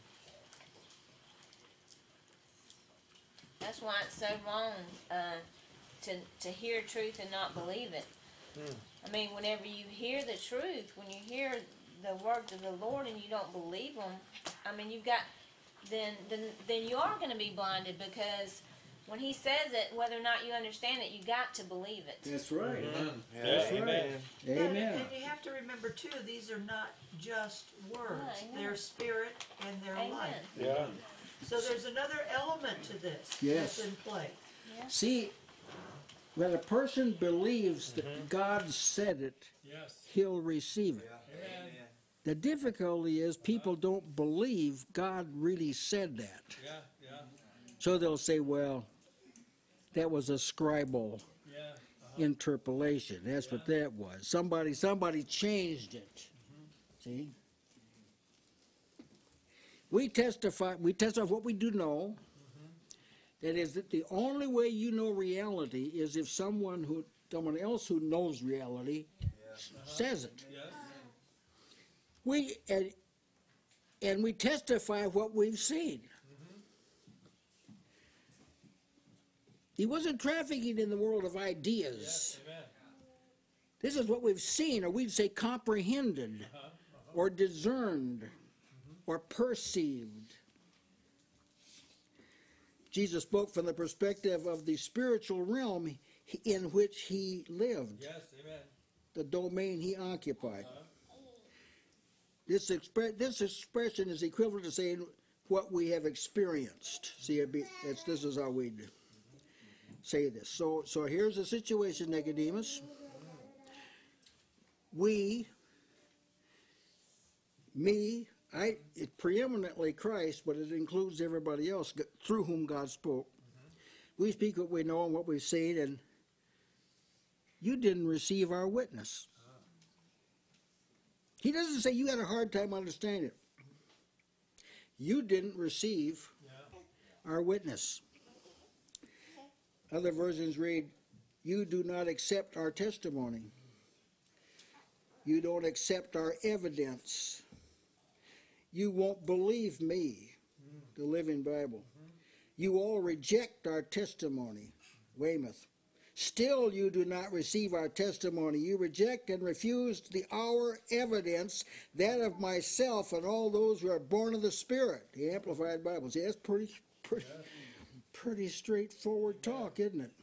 [SPEAKER 9] That's why it's so wrong to hear truth and not believe it. I mean, whenever you hear the truth, when you hear the words of the Lord and you don't believe them, I mean, you've got, then you are going to be blinded, because when he says it, whether or not you understand it, you got to believe it.
[SPEAKER 1] That's right.
[SPEAKER 8] Amen.
[SPEAKER 1] That's
[SPEAKER 2] Amen.
[SPEAKER 1] right. Amen.
[SPEAKER 5] And you have to remember too, these are not just words.
[SPEAKER 9] Amen.
[SPEAKER 5] They're spirit and they're
[SPEAKER 9] Amen.
[SPEAKER 5] life.
[SPEAKER 2] Yeah.
[SPEAKER 5] So there's another element to this
[SPEAKER 1] Yes.
[SPEAKER 5] that's in play.
[SPEAKER 1] See, when a person believes that God said it,
[SPEAKER 2] Yes.
[SPEAKER 1] he'll receive it.
[SPEAKER 2] Amen.
[SPEAKER 1] The difficulty is people don't believe God really said that.
[SPEAKER 2] Yeah, yeah,
[SPEAKER 1] So they'll say, well, that was a scribal
[SPEAKER 2] yeah.
[SPEAKER 1] interpolation. That's what that was. Somebody changed it. See? We testify what we do know. That is that the only way you know reality is if someone else who knows reality says it.
[SPEAKER 2] Yes.
[SPEAKER 1] We and we testify what we've seen. He wasn't trafficking in the world of ideas.
[SPEAKER 2] Yes. Amen.
[SPEAKER 1] This is what we've seen, or we'd say comprehended, or discerned, or perceived. Jesus spoke from the perspective of the spiritual realm in which he lived,
[SPEAKER 2] Yes. Amen.
[SPEAKER 1] the domain he occupied. This expression is equivalent to saying what we have experienced. See, this is how we say this. So here's the situation, Nicodemus. It's preeminently Christ, but it includes everybody else through whom God spoke. We speak what we know and what we've seen, and you didn't receive our witness. He doesn't say you had a hard time understanding it. You didn't receive our witness. Other versions read, you do not accept our testimony. You don't accept our evidence. You won't believe me, the Living Bible. You all reject our testimony, Weymouth. Still you do not receive our testimony. You reject and refuse our evidence, that of myself and all those who are born of the Spirit. The Amplified Bible. See, that's pretty straightforward talk, isn't it?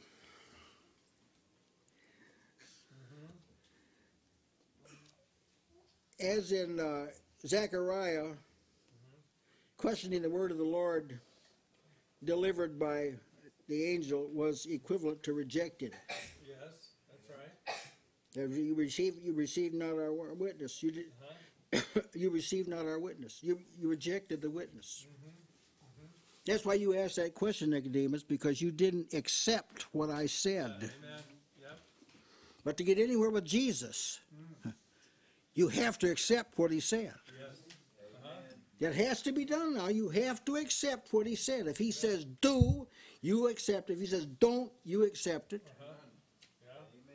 [SPEAKER 1] As in Zechariah, questioning the word of the Lord delivered by the angel was equivalent to rejecting it.
[SPEAKER 2] Yes, that's right.
[SPEAKER 1] You received not our witness. You did, you received not our witness. You rejected the witness. That's why you asked that question, Nicodemus, because you didn't accept what I said.
[SPEAKER 2] Amen. Yep.
[SPEAKER 1] But to get anywhere with Jesus, you have to accept what he said.
[SPEAKER 2] Yes.
[SPEAKER 1] That has to be done now. You have to accept what he said. If he says do, you accept it. If he says don't, you accept it.
[SPEAKER 2] Yeah.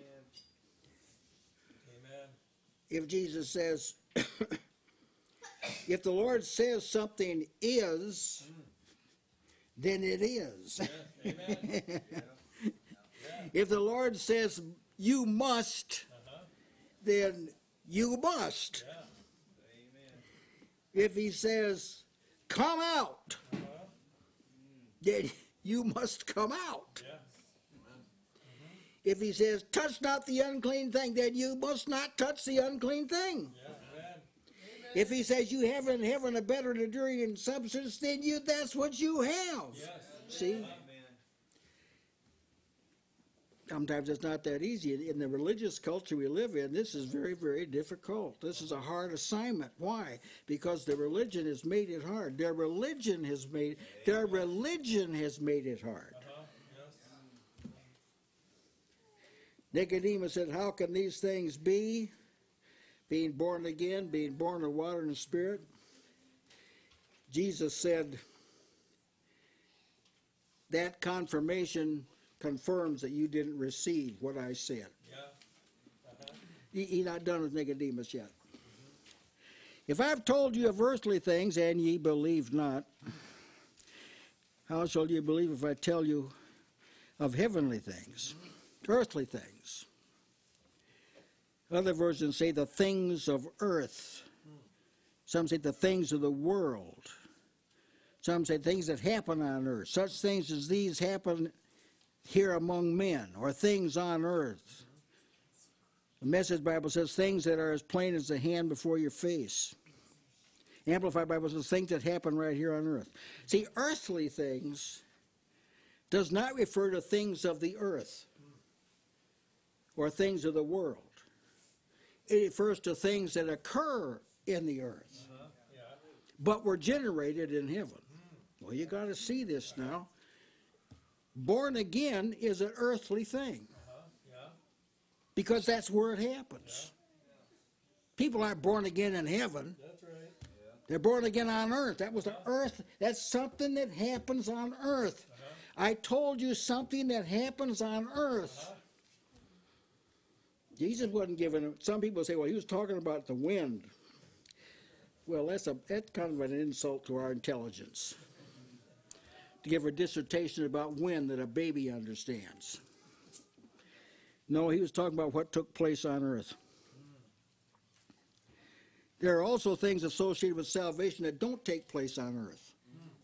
[SPEAKER 2] Amen.
[SPEAKER 1] If Jesus says, if the Lord says something is, then it is.
[SPEAKER 2] Yeah. Amen.
[SPEAKER 1] If the Lord says you must, then you must.
[SPEAKER 2] Yeah.
[SPEAKER 1] If he says come out, then you must come out.
[SPEAKER 2] Yeah.
[SPEAKER 1] If he says touch not the unclean thing, then you must not touch the unclean thing.
[SPEAKER 2] Yeah. Amen.
[SPEAKER 1] If he says you have in heaven a better and enduring substance, then that's what you have.
[SPEAKER 2] Yes.
[SPEAKER 1] See? Sometimes it's not that easy. In the religious culture we live in, this is very, very difficult. This is a hard assignment. Why? Because the religion has made it hard. Their religion has made it hard.
[SPEAKER 2] Yes.
[SPEAKER 1] Nicodemus said, how can these things be? Being born again, being born of water and the Spirit. Jesus said, that confirmation confirms that you didn't receive what I said.
[SPEAKER 2] Yeah.
[SPEAKER 1] He's not done with Nicodemus yet. If I've told you of earthly things and ye believe not, how shall you believe if I tell you of heavenly things, earthly things? Other versions say the things of earth. Some say the things of the world. Some say things that happen on earth. Such things as these happen here among men, or things on earth. The Message Bible says things that are as plain as the hand before your face. Amplified Bible says things that happen right here on earth. See, earthly things does not refer to things of the earth or things of the world. It refers to things that occur in the earth, but were generated in heaven. Well, you got to see this now. Born again is an earthly thing because that's where it happens. People aren't born again in heaven.
[SPEAKER 2] That's right.
[SPEAKER 1] They're born again on earth. That was the earth. That's something that happens on earth. I told you something that happens on earth. Jesus wasn't giving. Some people say, well, he was talking about the wind. Well, that's kind of an insult to our intelligence. To give a dissertation about wind that a baby understands. No, he was talking about what took place on earth. There are also things associated with salvation that don't take place on earth.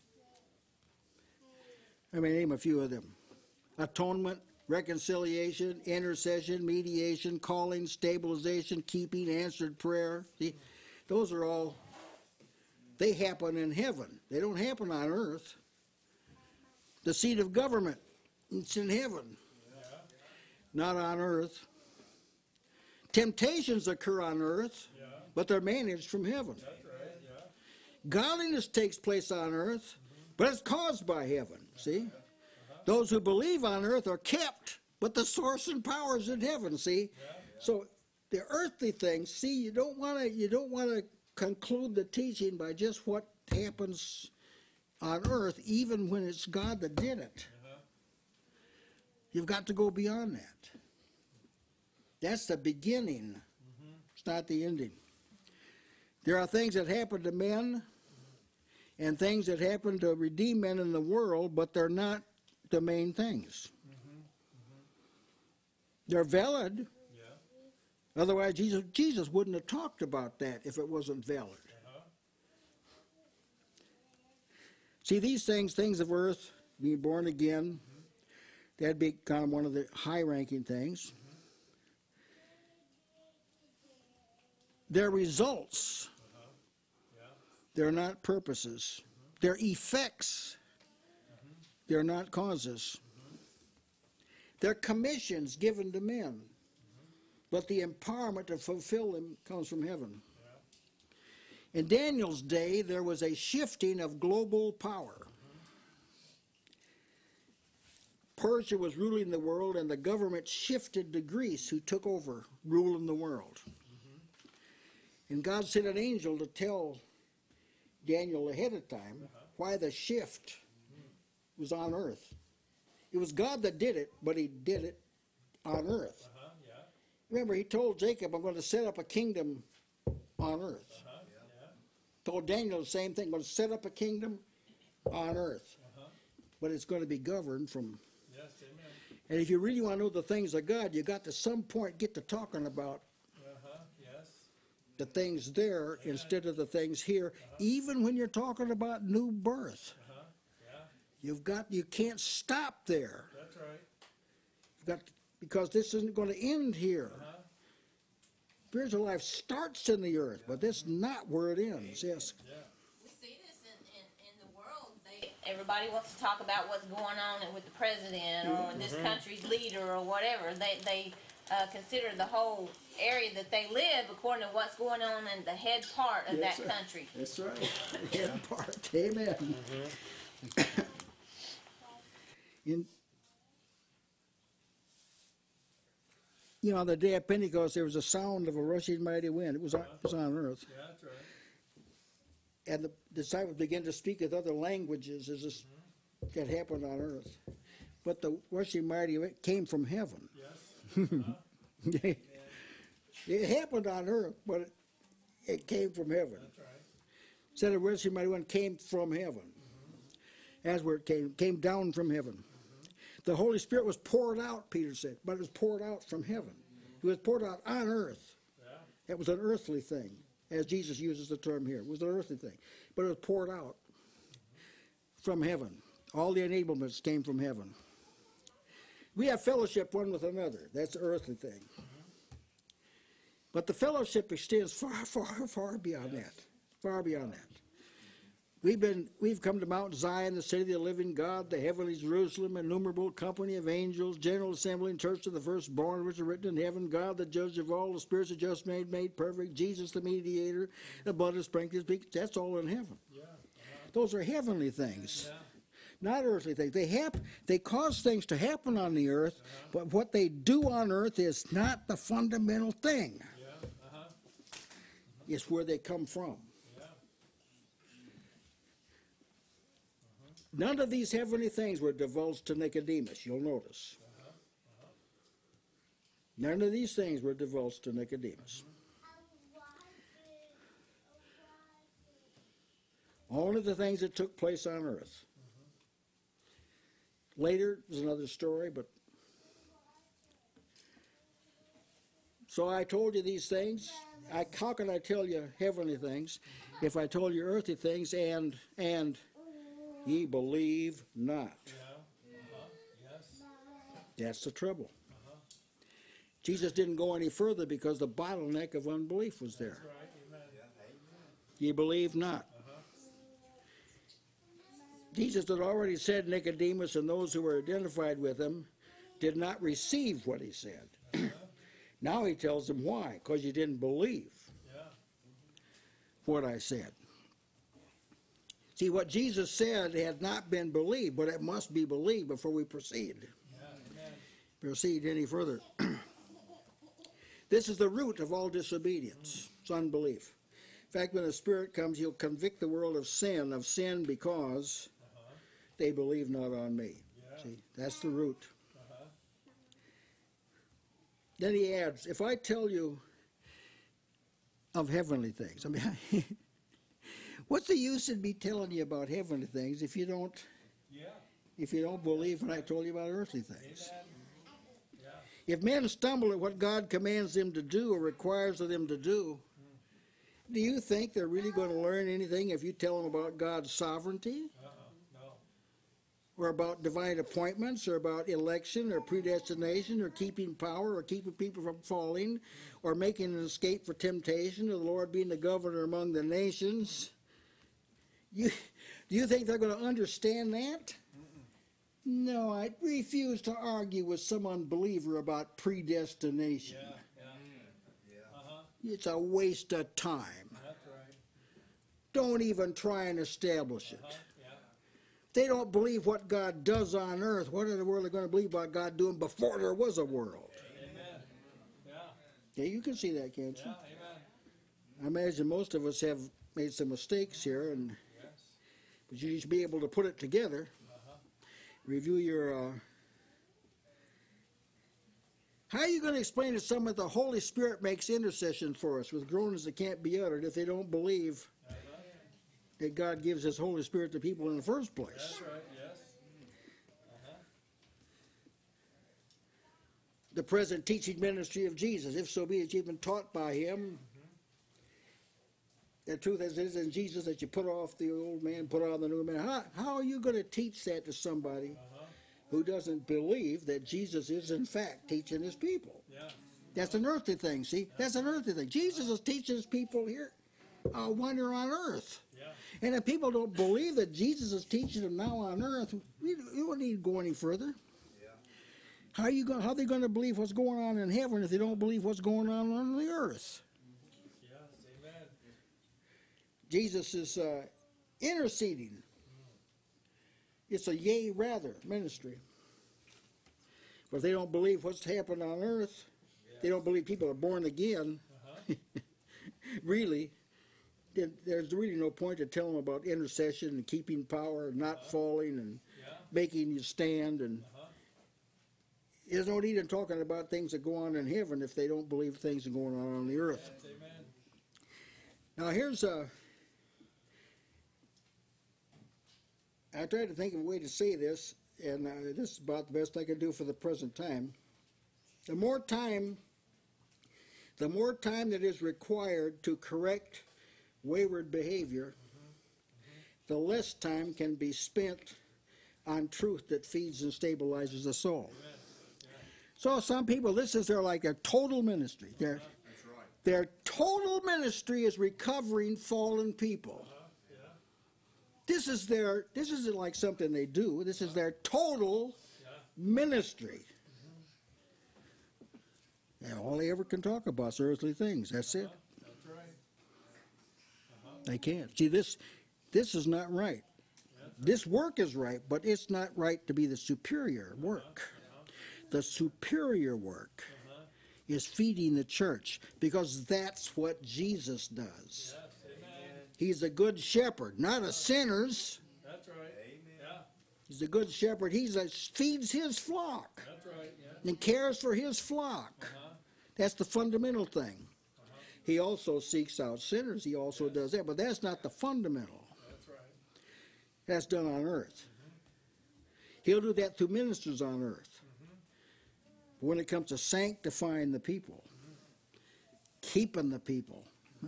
[SPEAKER 1] I mean, name a few of them. Atonement, reconciliation, intercession, mediation, calling, stabilization, keeping, answered prayer. See, those are all, they happen in heaven. They don't happen on earth. The seat of government, it's in heaven, not on earth. Temptations occur on earth, but they're managed from heaven. Godliness takes place on earth, but it's caused by heaven, see? Those who believe on earth are kept, but the source and power is in heaven, see? So the earthly things, see, you don't want to conclude the teaching by just what happens on earth, even when it's God that did it. You've got to go beyond that. That's the beginning. It's not the ending. There are things that happen to men and things that happen to redeemed men in the world, but they're not the main things. They're valid. Otherwise, Jesus wouldn't have talked about that if it wasn't valid. See, these things of earth, being born again, that'd be kind of one of the high-ranking things. They're results. They're not purposes. They're effects. They're not causes. They're commissions given to men. But the empowerment to fulfill them comes from heaven. In Daniel's day, there was a shifting of global power. Persia was ruling the world, and the government shifted to Greece, who took over ruling the world. And God sent an angel to tell Daniel ahead of time why the shift was on earth. It was God that did it, but he did it on earth. Remember, he told Jacob, I'm going to set up a kingdom on earth. Told Daniel the same thing, I'm going to set up a kingdom on earth. But it's going to be governed from... And if you really want to know the things of God, you got to some point get to talking about the things there instead of the things here, even when you're talking about new birth. You can't stop there.
[SPEAKER 2] That's right.
[SPEAKER 1] Because this isn't going to end here. Spiritual life starts in the earth, but that's not where it ends. Yes.
[SPEAKER 9] We see this in the world. Everybody wants to talk about what's going on with the president or this country's leader or whatever. They consider the whole area that they live according to what's going on in the head part of that country.
[SPEAKER 1] That's right. The head part. Amen. On the day of Pentecost, there was a sound of a rushing mighty wind. It was on earth.
[SPEAKER 2] Yeah, that's right.
[SPEAKER 1] And the disciples began to speak with other languages as this that happened on earth. But the rushing mighty wind came from heaven.
[SPEAKER 2] Yes.
[SPEAKER 1] It happened on earth, but it came from heaven.
[SPEAKER 2] That's right.
[SPEAKER 1] Said a rushing mighty wind came from heaven. As where it came down from heaven. The Holy Spirit was poured out, Peter said, but it was poured out from heaven. It was poured out on earth. It was an earthly thing, as Jesus uses the term here. It was an earthly thing. But it was poured out from heaven. All the enablements came from heaven. We have fellowship one with another. That's the earthly thing. But the fellowship extends far, far, far beyond that. Far beyond that. We've come to Mount Zion, the city of the living God, the heavenly Jerusalem, innumerable company of angels, general assembly and church of the firstborn, which are written in heaven, God, the judge of all, the spirits are just made perfect, Jesus, the mediator, the blood of sprinkling. That's all in heaven.
[SPEAKER 2] Yeah.
[SPEAKER 1] Those are heavenly things,
[SPEAKER 2] Yeah.
[SPEAKER 1] not earthly things. They cause things to happen on the earth, but what they do on earth is not the fundamental thing.
[SPEAKER 2] Yeah.
[SPEAKER 1] It's where they come from.
[SPEAKER 2] Yeah.
[SPEAKER 1] None of these heavenly things were divulged to Nicodemus, you'll notice. None of these things were divulged to Nicodemus. Only the things that took place on earth. Later, there's another story, but... So I told you these things. How can I tell you heavenly things if I told you earthly things and ye believe not?
[SPEAKER 2] Yes.
[SPEAKER 1] That's the trouble. Jesus didn't go any further because the bottleneck of unbelief was there.
[SPEAKER 2] That's right. Amen.
[SPEAKER 1] Ye believe not. Jesus had already said Nicodemus and those who were identified with him did not receive what he said. Now he tells them why, because you didn't believe what I said. See, what Jesus said had not been believed, but it must be believed before we proceed. Proceed any further. This is the root of all disobedience. It's unbelief. In fact, when the Spirit comes, he'll convict the world of sin because they believe not on me. See, that's the root. Then he adds, if I tell you of heavenly things, I mean, what's the use in me telling you about heavenly things if you don't believe when I told you about earthly things? If men stumble at what God commands them to do or requires of them to do you think they're really going to learn anything if you tell them about God's sovereignty?
[SPEAKER 2] No.
[SPEAKER 1] Or about divine appointments, or about election, or predestination, or keeping power, or keeping people from falling, or making an escape for temptation, or the Lord being the governor among the nations? Do you think they're going to understand that? No, I refuse to argue with some unbeliever about predestination. It's a waste of time.
[SPEAKER 2] That's right.
[SPEAKER 1] Don't even try and establish it. They don't believe what God does on earth. What in the world are they going to believe about God doing before there was a world?
[SPEAKER 2] Amen.
[SPEAKER 1] Yeah, you can see that, can't you?
[SPEAKER 2] Amen.
[SPEAKER 1] I imagine most of us have made some mistakes here, but you should be able to put it together. Review your... How are you going to explain to someone that the Holy Spirit makes intercession for us with groanings that can't be uttered if they don't believe that God gives His Holy Spirit to people in the first place?
[SPEAKER 2] That's right, yes.
[SPEAKER 1] The present teaching ministry of Jesus, if so be that you've been taught by Him, the truth is in Jesus that you put off the old man, put on the new man. How are you going to teach that to somebody who doesn't believe that Jesus is in fact teaching His people? That's an earthly thing, see? That's an earthly thing. Jesus is teaching His people here when they're on earth. And if people don't believe that Jesus is teaching them now on earth, you don't need to go any further. How are they going to believe what's going on in heaven if they don't believe what's going on the earth?
[SPEAKER 2] Amen.
[SPEAKER 1] Jesus is interceding. It's a yea rather ministry. But if they don't believe what's happened on earth, they don't believe people are born again, really, there's really no point to tell them about intercession and keeping power and not falling and making you stand. And there's no need in talking about things that go on in heaven if they don't believe things are going on the earth.
[SPEAKER 2] Yes, amen.
[SPEAKER 1] Now here's I tried to think of a way to say this, and this is about the best I can do for the present time. The more time that is required to correct wayward behavior, the less time can be spent on truth that feeds and stabilizes the soul. So some people, this is their like a total ministry. Their total ministry is recovering fallen people.
[SPEAKER 2] Yeah.
[SPEAKER 1] This isn't like something they do. This is their total ministry. And all they ever can talk about is earthly things. That's it.
[SPEAKER 2] That's right.
[SPEAKER 1] They can't. See, this is not right. This work is right, but it's not right to be the superior work. The superior work is feeding the church, because that's what Jesus does.
[SPEAKER 2] Yes, amen.
[SPEAKER 1] He's a good shepherd, not a sinner's.
[SPEAKER 2] That's right.
[SPEAKER 7] Amen.
[SPEAKER 2] Yeah,
[SPEAKER 1] He's a good shepherd. He feeds his flock
[SPEAKER 2] that's right. Yeah.
[SPEAKER 1] and cares for his flock. That's the fundamental thing. He also seeks out sinners. He also does that, but that's not the fundamental.
[SPEAKER 2] That's right.
[SPEAKER 1] That's done on earth. He'll do that through ministers on earth. But when it comes to sanctifying the people, keeping the people,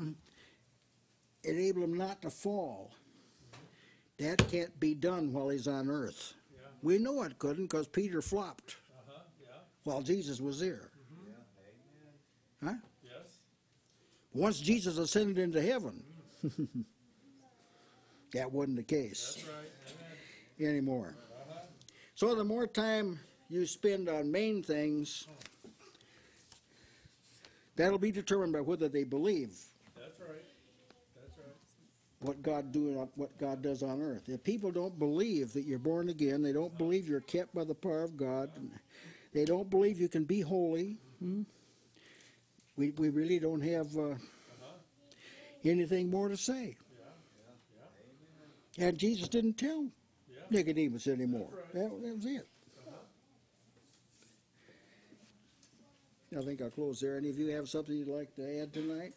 [SPEAKER 1] enable them not to fall, that can't be done while he's on earth.
[SPEAKER 2] Yeah.
[SPEAKER 1] We know it couldn't, because Peter flopped
[SPEAKER 2] Yeah.
[SPEAKER 1] while Jesus was there. Huh?
[SPEAKER 2] Yes.
[SPEAKER 1] Once Jesus ascended into heaven, that wasn't the case
[SPEAKER 2] That's right. Amen.
[SPEAKER 1] anymore. So the more time you spend on main things, that'll be determined by whether they believe
[SPEAKER 2] That's right. That's right.
[SPEAKER 1] what God does on earth. If people don't believe that you're born again, they don't believe you're kept by the power of God, they don't believe you can be holy, we really don't have anything more to say. And Jesus didn't tell Nicodemus anymore. That was it. I think I'll close there. Any of you have something you'd like to add tonight?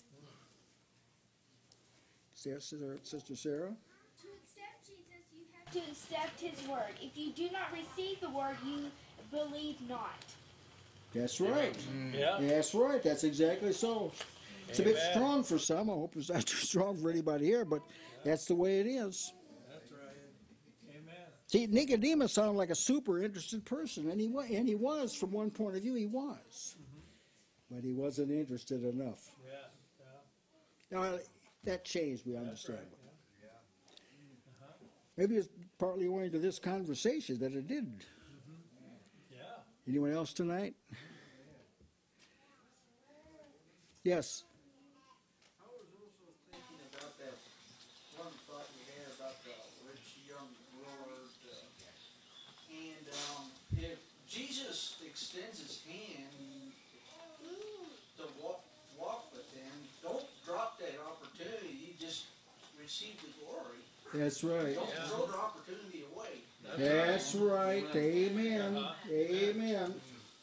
[SPEAKER 1] Sister Sarah?
[SPEAKER 10] To accept Jesus, you have to accept his word. If you do not receive the word, you believe not.
[SPEAKER 1] That's right.
[SPEAKER 2] Yeah.
[SPEAKER 1] That's right. That's exactly so. It's a bit
[SPEAKER 2] Amen.
[SPEAKER 1] strong for some. I hope it's not too strong for anybody here, but that's the way it is.
[SPEAKER 2] That's right. Amen.
[SPEAKER 1] See, Nicodemus sounded like a super interested person, and he was, from one point of view, he was. But he wasn't interested enough.
[SPEAKER 2] Yeah.
[SPEAKER 1] Now, that changed, we understand.
[SPEAKER 2] right,
[SPEAKER 1] Maybe it's partly owing to this conversation that it did.
[SPEAKER 2] Yeah.
[SPEAKER 1] Anyone else tonight? Yes.
[SPEAKER 11] I was also thinking about that one thought you had about the rich young ruler. And if Jesus extends his hand to walk with them, don't drop that opportunity. You just receive the glory.
[SPEAKER 1] That's right.
[SPEAKER 11] Don't throw the opportunity away.
[SPEAKER 1] That's right. Amen. Amen.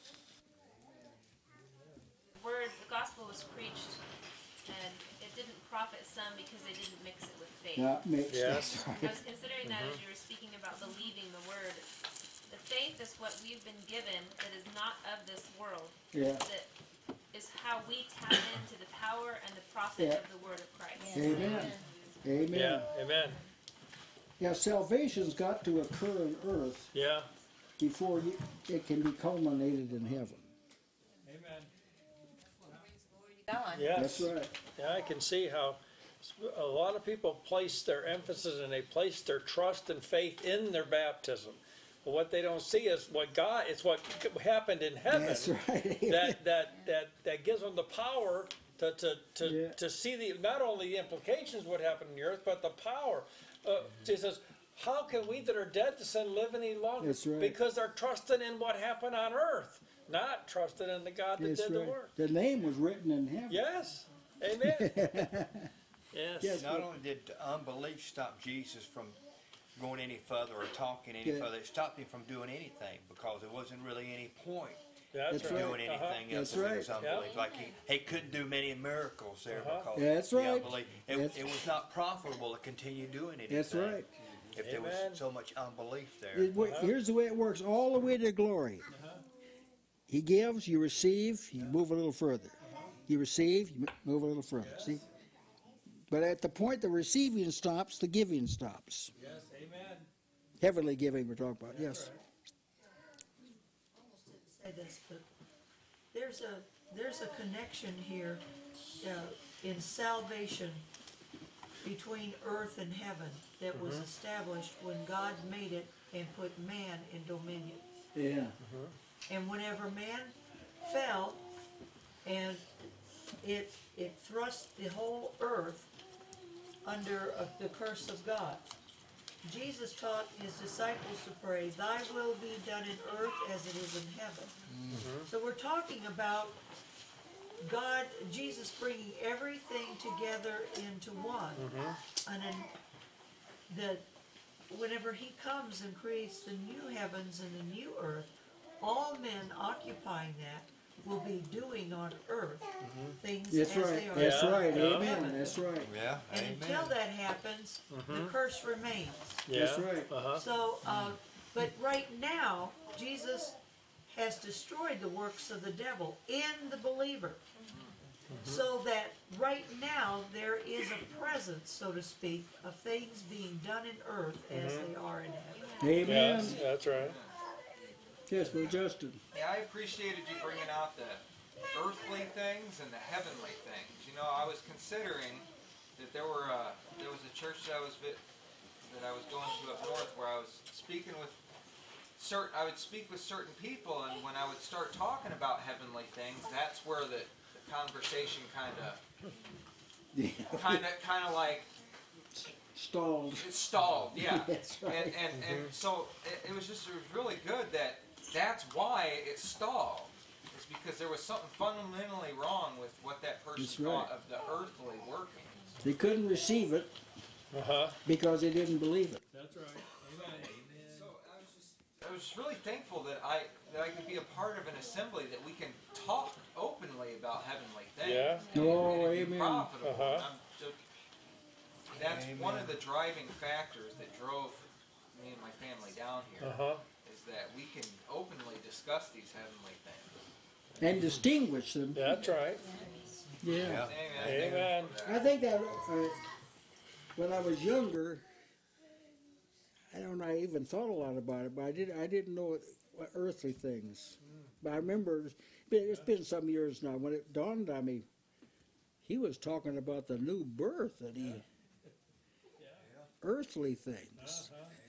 [SPEAKER 12] The gospel was preached, and it didn't profit some because they didn't mix it with faith.
[SPEAKER 1] That makes
[SPEAKER 2] Yes.
[SPEAKER 1] sense.
[SPEAKER 12] I was considering that as you were speaking about believing the word. The faith is what we've been given that is not of this world.
[SPEAKER 1] Yeah.
[SPEAKER 12] That is how we tap into the power and the profit of the word of Christ.
[SPEAKER 1] Amen. Amen.
[SPEAKER 2] Yeah. Amen.
[SPEAKER 1] Yeah, salvation's got to occur on earth
[SPEAKER 2] Yeah.
[SPEAKER 1] before it can be culminated in heaven.
[SPEAKER 2] Amen.
[SPEAKER 9] God.
[SPEAKER 2] Yes.
[SPEAKER 1] That's right.
[SPEAKER 2] Yeah, I can see how a lot of people place their emphasis and they place their trust and faith in their baptism. But what they don't see is what happened in heaven.
[SPEAKER 1] That's right.
[SPEAKER 2] that gives them the power to see not only the implications of what happened on the earth, but the power. Jesus says, how can we that are dead to sin live any longer?
[SPEAKER 1] That's right.
[SPEAKER 2] Because they're trusting in what happened on earth, not trusting in the God that
[SPEAKER 1] That's
[SPEAKER 2] did the
[SPEAKER 1] right.
[SPEAKER 2] work.
[SPEAKER 1] The name was written in heaven.
[SPEAKER 2] Yes. Amen. Yes.
[SPEAKER 1] Yes.
[SPEAKER 7] Not only did unbelief stop Jesus from going any further or talking any further, it stopped him from doing anything because there wasn't really any point
[SPEAKER 2] That's
[SPEAKER 1] That's
[SPEAKER 2] right.
[SPEAKER 7] doing anything else.
[SPEAKER 1] That's
[SPEAKER 7] It
[SPEAKER 1] right.
[SPEAKER 7] was unbelief. Like he couldn't do many miracles there because
[SPEAKER 1] That's
[SPEAKER 7] of the
[SPEAKER 1] right.
[SPEAKER 7] unbelief.
[SPEAKER 1] That's-
[SPEAKER 7] It was not profitable to continue doing anything.
[SPEAKER 1] That's right.
[SPEAKER 7] If there was
[SPEAKER 2] Amen.
[SPEAKER 7] so much unbelief there.
[SPEAKER 1] Here's the way it works, all the way to glory. He gives, you receive, you move a little further. You receive, you move a little further. See? But at the point the receiving stops, the giving stops.
[SPEAKER 2] Yes. Amen.
[SPEAKER 1] Heavenly giving we're talking about, yes.
[SPEAKER 5] Almost didn't say this, but there's a connection here in salvation between earth and heaven that was established when God made it and put man in dominion.
[SPEAKER 1] Yeah.
[SPEAKER 5] And whenever man fell, and it thrust the whole earth under the curse of God. Jesus taught his disciples to pray, "Thy will be done in earth as it is in heaven." So we're talking about God, Jesus bringing everything together into one. And then whenever he comes and creates the new heavens and the new earth, all men occupying that will be doing on earth things
[SPEAKER 1] That's
[SPEAKER 5] as
[SPEAKER 1] right.
[SPEAKER 5] they are
[SPEAKER 1] That's right.
[SPEAKER 5] in
[SPEAKER 1] Amen.
[SPEAKER 5] heaven.
[SPEAKER 1] That's right.
[SPEAKER 7] Yeah,
[SPEAKER 5] And until that happens, the curse remains.
[SPEAKER 1] That's right.
[SPEAKER 5] So, but right now, Jesus has destroyed the works of the devil in the believer. So that right now there is a presence, so to speak, of things being done in earth as they are in heaven.
[SPEAKER 1] Amen.
[SPEAKER 2] Yes, that's right.
[SPEAKER 1] Yes, Brother Justin.
[SPEAKER 13] Yeah, I appreciated you bringing out the earthly things and the heavenly things. You know, I was considering that there was a church that I was going to up north where I was speaking with I would speak with certain people, and when I would start talking about heavenly things, that's where the conversation kind of like
[SPEAKER 1] Stalled.
[SPEAKER 13] it stalled. Yeah.
[SPEAKER 1] That's right.
[SPEAKER 13] And so it was really good that's why it stalled. It's because there was something fundamentally wrong with what that person
[SPEAKER 1] That's right.
[SPEAKER 13] thought of the earthly workings.
[SPEAKER 1] They couldn't receive it because they didn't believe it.
[SPEAKER 2] That's right.
[SPEAKER 13] So I was really thankful that I could be a part of an assembly that we can talk openly about heavenly things.
[SPEAKER 2] Yeah.
[SPEAKER 1] Oh,
[SPEAKER 13] and be
[SPEAKER 1] amen.
[SPEAKER 13] profitable. That's one of the driving factors that drove me and my family down here. Is that we can openly discuss these heavenly things.
[SPEAKER 1] And distinguish them.
[SPEAKER 2] That's right.
[SPEAKER 1] Yeah.
[SPEAKER 2] Amen.
[SPEAKER 1] I think that when I was younger, I don't know, I even thought a lot about it, but I didn't know what earthly things. But I remember, it's been some years now, when it dawned on me, he was talking about the new birth, that earthly things.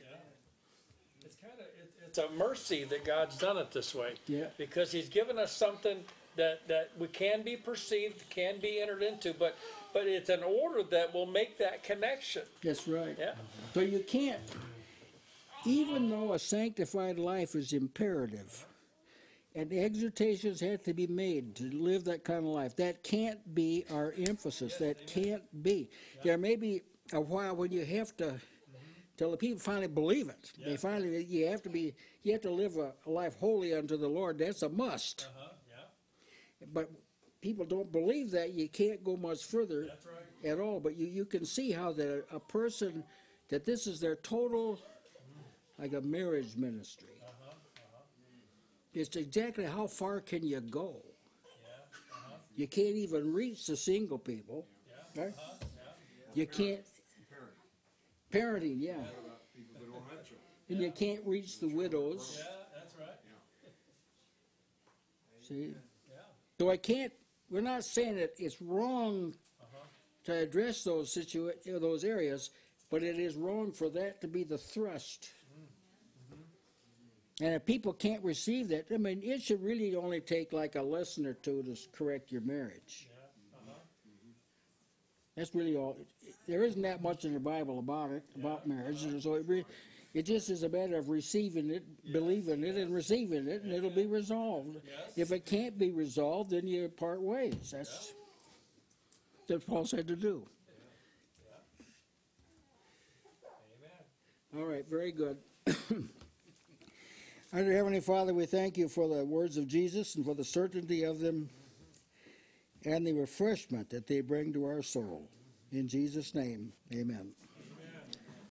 [SPEAKER 2] It's a mercy that God's done it this way.
[SPEAKER 1] Yeah.
[SPEAKER 2] Because he's given us something that we can be perceived, can be entered into, but it's an order that will make that connection.
[SPEAKER 1] That's right.
[SPEAKER 2] Yeah.
[SPEAKER 1] So you can't, even though a sanctified life is imperative, and exhortations have to be made to live that kind of life, that can't be our emphasis. That can't be. There may be a while when you have to, till the people finally believe it. They finally, you have to live a life holy unto the Lord. That's a must. But people don't believe that. You can't go much further at all. But you can see how that a person, that this is their total, like a marriage ministry. It's exactly how far can you go. You can't even reach the single people. Right? You can't. Parenting, yeah. And you can't reach the widows.
[SPEAKER 2] Yeah, that's right.
[SPEAKER 1] See? So I can't, we're not saying that it's wrong to address those those areas, but it is wrong for that to be the thrust. And if people can't receive that, I mean, it should really only take like a lesson or two to correct your marriage. That's really all. There isn't that much in the Bible about it, about marriage. And so it just is a matter of receiving it, believing it, and receiving it, and it'll be resolved. If it can't be resolved, then you part ways. That's what Paul said to do. All right, very good. Our dear Heavenly Father, we thank you for the words of Jesus and for the certainty of them and the refreshment that they bring to our soul. In Jesus' name, amen.